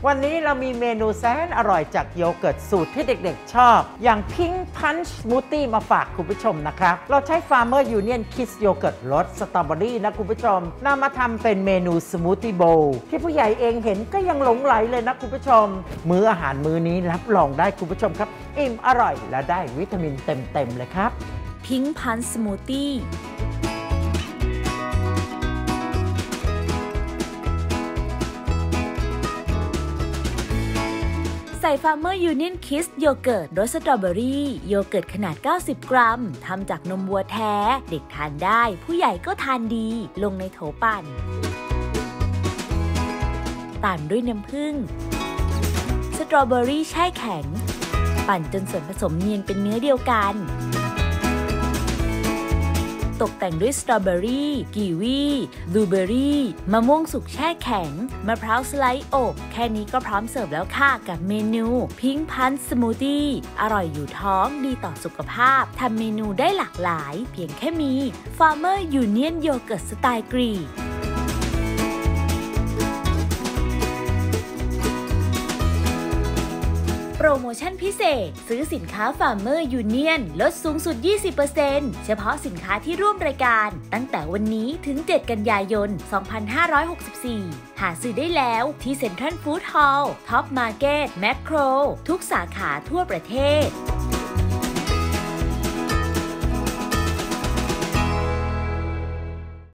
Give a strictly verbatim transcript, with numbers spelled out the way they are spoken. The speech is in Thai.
วันนี้เรามีเมนูแสนอร่อยจากโยเกิร์ตสูตรที่เด็กๆชอบอย่างพิงค์พันช์สมูทตี้มาฝากคุณผู้ชมนะคะเราใช้ Farmer Union Kids โยเกิร์ตรสสตรอเบอรี่นะคุณผู้ชมนำมาทำเป็นเมนูสมูทตี้โบว์ที่ผู้ใหญ่เองเห็นก็ยังหลงไหลเลยนะคุณผู้ชมมื้ออาหารมื้อนี้รับรองได้คุณผู้ชมครับอิ่มอร่อยและได้วิตามินเต็มๆเลยครับพิงค์พันช์สมูทตี้ใส่ Farmer Union Kids โยเกิร์ตรสสตรอเบอรี่โยเกิร์ตขนาดเก้าสิบกรัมทำจากนมวัวแท้เด็กทานได้ผู้ใหญ่ก็ทานดีลงในโถปั่นตามด้วยน้ำผึ้งสตรอเบอรี่แช่แข็งปั่นจนส่วนผสมเนียนเป็นเนื้อเดียวกันตกแต่งด้วยสตรอเบอรี่กีวีบลูเบอรี่มะม่วงสุกแช่แข็งมะพร้าวสไลด์อบแค่นี้ก็พร้อมเสิร์ฟแล้วค่ะกับเมนูพิงค์พันช์สมูทตี้อร่อยอยู่ท้องดีต่อสุขภาพทำเมนูได้หลากหลายเพียงแค่มี Farmer Union โยเกิร์ตสไตล์กรีกโปรโมชั่นพิเศษซื้อสินค้า Farmer Union ลดสูงสุด ยี่สิบเปอร์เซ็นต์ เฉพาะสินค้าที่ร่วมรายการตั้งแต่วันนี้ถึง เจ็ดกันยายน สองพันห้าร้อยหกสิบสี่ หาซื้อได้แล้วที่เซ็นทรัลฟู้ดฮอลล์ ท็อปมาร์เก็ต แมคโคร ทุกสาขาทั่วประเทศ